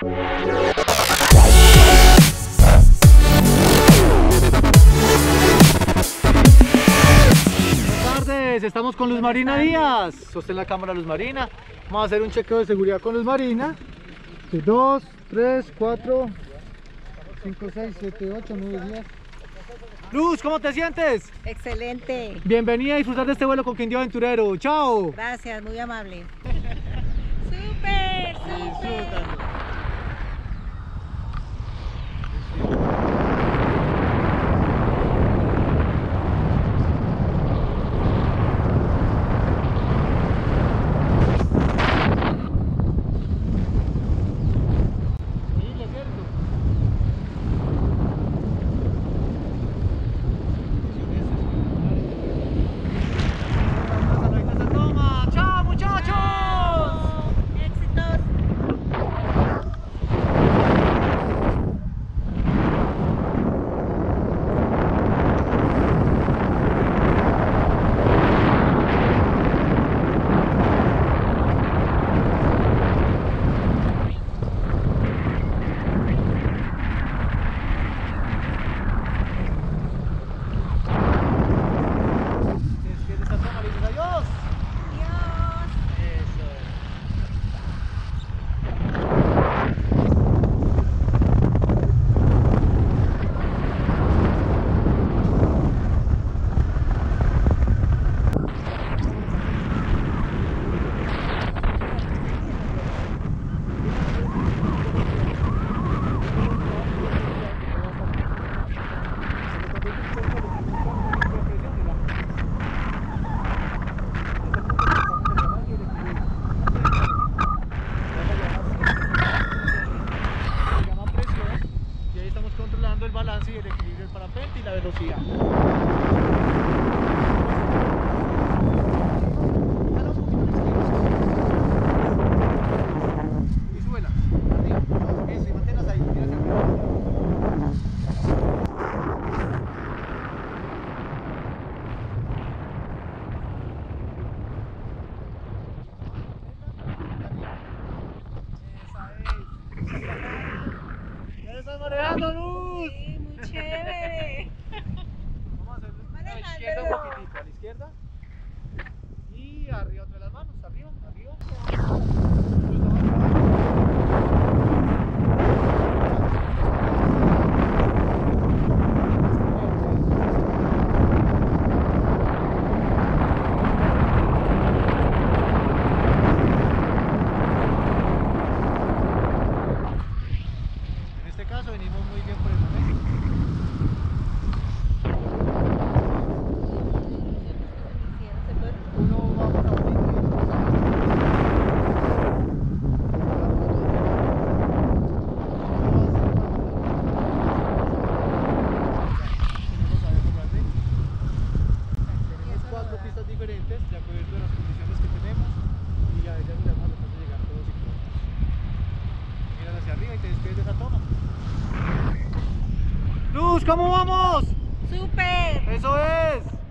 Buenas tardes, estamos con Luz Marina Díaz. Sostén la cámara, Luz Marina. Vamos a hacer un chequeo de seguridad con Luz Marina. 2, 3, 4, 5, 6, 7, 8, 9, 10. Luz, ¿cómo te sientes? Excelente. Bienvenida a disfrutar de este vuelo con Quindío Aventurero. ¡Chao! Gracias, muy amable. ¡Súper! ¡Súper! Controlando el balance y el equilibrio del parapente y la velocidad. Y súbela, arriba, eso, y manténlas ahí, mira hacia arriba. ¡Ya estás manejando, Luz! Sí, muy chévere. Vamos a hacer a la izquierda un poquitito, a la izquierda. Y arriba otra de las manos, arriba, arriba. En este caso venimos muy bien por el momento. Uno va por la bonita y otro por tenemos 4 pistas diferentes de acuerdo a las condiciones que tenemos y a ellas les vamos a tratar de llegar todos y todas. Miras hacia arriba y te despides de esa toma. Luz, ¿cómo vamos? ¡Súper! ¡Eso es!